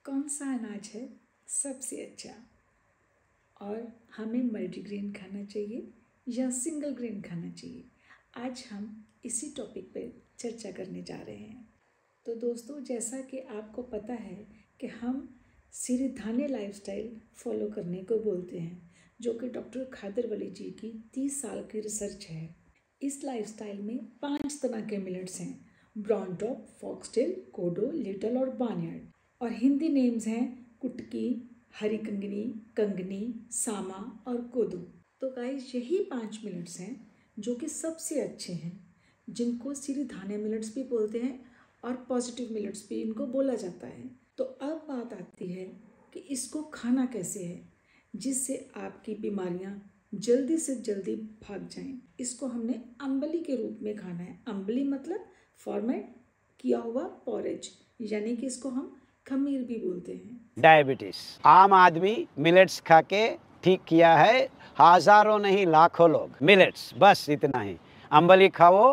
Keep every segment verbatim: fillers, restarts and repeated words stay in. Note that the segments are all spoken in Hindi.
कौन सा अनाज है सबसे अच्छा और हमें मल्टीग्रेन खाना चाहिए या सिंगल ग्रेन खाना चाहिए। आज हम इसी टॉपिक पर चर्चा करने जा रहे हैं। तो दोस्तों, जैसा कि आपको पता है कि हम सिरधान्य लाइफस्टाइल फॉलो करने को बोलते हैं, जो कि डॉक्टर खादरवली जी की तीस साल की रिसर्च है। इस लाइफस्टाइल में पांच तरह के मिलेट्स हैं: brown top, foxtail, kodo, little और बार्नयार्ड। और हिंदी नेम्स हैं कुटकी, हरी कंगनी, कंगनी, सामा और कोदो। तो गाइस, यही पांच मिलेट्स हैं जो कि सबसे अच्छे हैं, जिनको सिरधान्य मिलेट्स भी बोलते हैं और पॉजिटिव मिलेट्स भी इनको बोला जाता है। तो अब बात आती है कि इसको खाना कैसे है जिससे आपकी बीमारियां जल्दी से जल्दी भाग जाएं। इसको हमने अंबली के रूप में खाना है। अंबली मतलब फॉर्मेट किया हुआ पॉरेज, यानी कि इसको हम खमीर भी बोलते हैं। डायबिटीज आम आदमी मिलेट्स खा के ठीक किया है, हजारों नहीं लाखों लोग। मिलेट्स बस इतना ही, अंबली खाओ,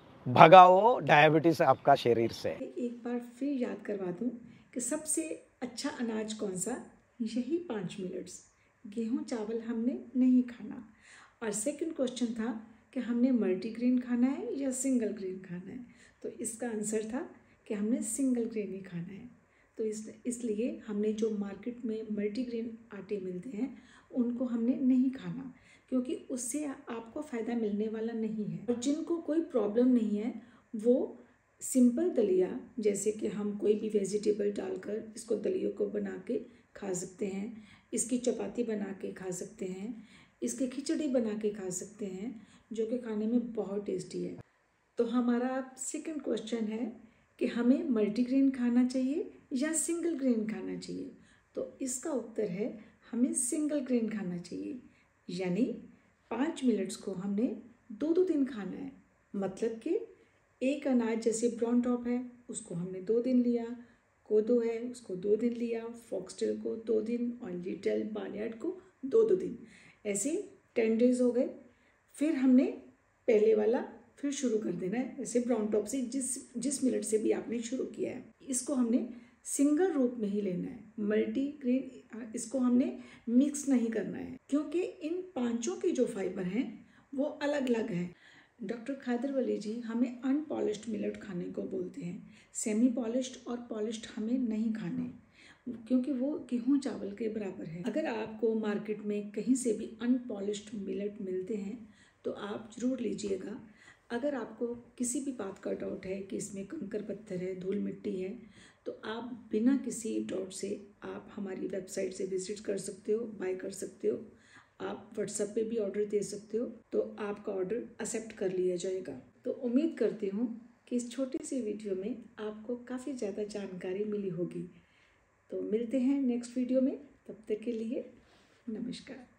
भगाओ डायबिटीज आपका शरीर से। एक बार फिर याद करवा दूं कि सबसे अच्छा अनाज कौन सा, यही पांच मिलेट्स। गेहूं चावल हमने नहीं खाना। और सेकंड क्वेश्चन था कि हमने मल्टीग्रेन खाना है या सिंगल ग्रेन खाना है। तो इसका आंसर था कि हमने सिंगल ग्रेन ही खाना है। तो इस इसलिए हमने जो मार्केट में मल्टीग्रेन आटे मिलते हैं उनको हमने नहीं खाना, क्योंकि उससे आपको फ़ायदा मिलने वाला नहीं है। और जिनको कोई प्रॉब्लम नहीं है वो सिंपल दलिया, जैसे कि हम कोई भी वेजिटेबल डालकर इसको दलियों को बना के खा सकते हैं, इसकी चपाती बना के खा सकते हैं, इसकी खिचड़ी बना के खा सकते हैं, जो कि खाने में बहुत टेस्टी है। तो हमारा अब सेकंड क्वेश्चन है कि हमें मल्टीग्रेन खाना चाहिए या सिंगल ग्रेन खाना चाहिए। तो इसका उत्तर है हमें सिंगल ग्रेन खाना चाहिए, यानी पांच मिलेट्स को हमने दो दो दिन खाना है। मतलब कि एक अनाज जैसे ब्राउन टॉप है उसको हमने दो दिन लिया, कोदो है उसको दो दिन लिया, फॉक्सटेल को दो दिन और लिटिल बार्नयार्ड को दो दो दिन। ऐसे टेन डेज हो गए। फिर हमने पहले वाला फिर शुरू कर देना है, जैसे ब्राउन टॉप से जिस जिस मिलेट से भी आपने शुरू किया है, इसको हमने सिंगल रूप में ही लेना है। मल्टी ग्रेन इसको हमने मिक्स नहीं करना है, क्योंकि इन पांचों के जो फाइबर हैं वो अलग अलग हैं। डॉक्टर खादरवली जी हमें अनपॉलिश्ड मिलेट खाने को बोलते हैं। सेमी पॉलिश्ड और पॉलिश्ड हमें नहीं खाने, क्योंकि वो गेहूं चावल के बराबर है। अगर आपको मार्केट में कहीं से भी अनपॉलिश्ड मिलेट मिलते हैं तो आप ज़रूर लीजिएगा। अगर आपको किसी भी बात का डाउट है कि इसमें कंकर पत्थर है, धूल मिट्टी है, तो आप बिना किसी डाउट से आप हमारी वेबसाइट से विजिट कर सकते हो, बाय कर सकते हो। आप व्हाट्सएप पे भी ऑर्डर दे सकते हो, तो आपका ऑर्डर एक्सेप्ट कर लिया जाएगा। तो उम्मीद करती हूँ कि इस छोटी सी वीडियो में आपको काफ़ी ज़्यादा जानकारी मिली होगी। तो मिलते हैं नेक्स्ट वीडियो में, तब तक के लिए नमस्कार।